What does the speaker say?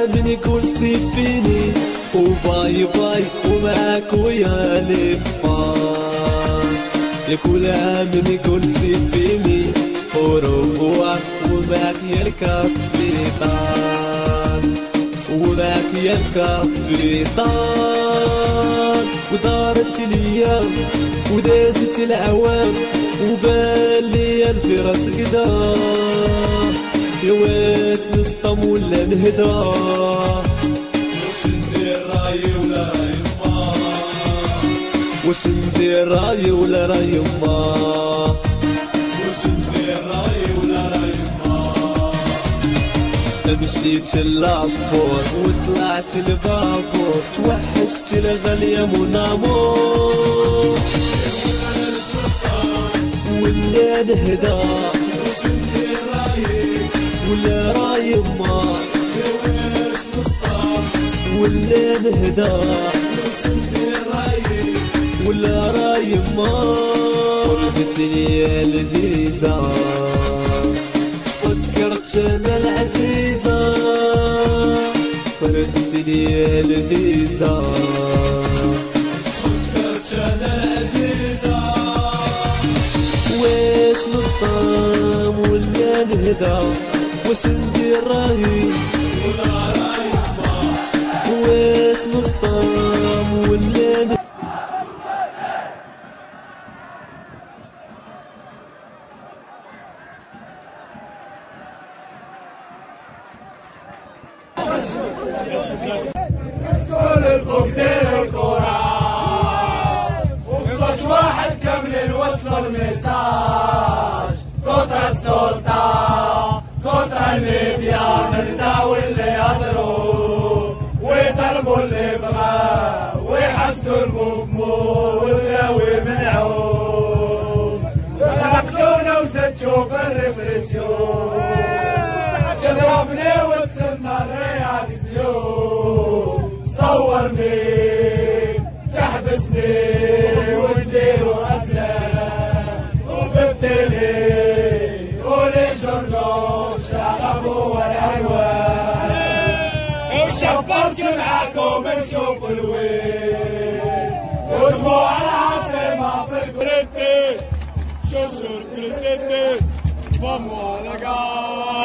عام يقول سيفيني وباي باي ومعاك ويا لفان، يا كل عام يقول سيفيني ورفوع ومعاك يا الكابيتان، ومعاك يا الكابيتان. ودارت الايام ودازت العوام وبان لي الفراس قدام، يا واش نسطم ولا نهدى؟ واش ندير راي ولا راي ما؟ واش ندير راي ولا راي ما؟ واش ندير راي ولا راي ما؟ مشيت للعبور وطلعت البابور، توحشت الغالية منامور ولا نهدى؟ واش ندير رايي ولا راي ما؟ واش نسطم ولا نهدى؟ واش ندير رايي ولا راي ما؟ ورجتني الفيزا تفكرت انا العزيزة، ورجتني الفيزا تفكرت انا العزيزة. واش نسطم ولا نهدى؟ واش ندير رايي ولا راي ما؟ واش نسطم ولا نهدى؟ كل الكوكتيل الكوراج ومش واحد كامل الوصل الميساج، كتر السلطة كتر الميديا نرداو اللي يهضروا ويضربوا اللي بغا ويحسوا الموفمون ولاو يمنعوا، خلقتونا وزدتوا في الريبريسيون، جربني وتسمى الرياكسيون، صورني تحبسني ونديروا افلام وفي التيلي ولي جورنال شغبوا والعنوان، وشبرت معاكم نشوف الويل ودموع العاصمة في الكريتي شوشور كريتي فموا لقاء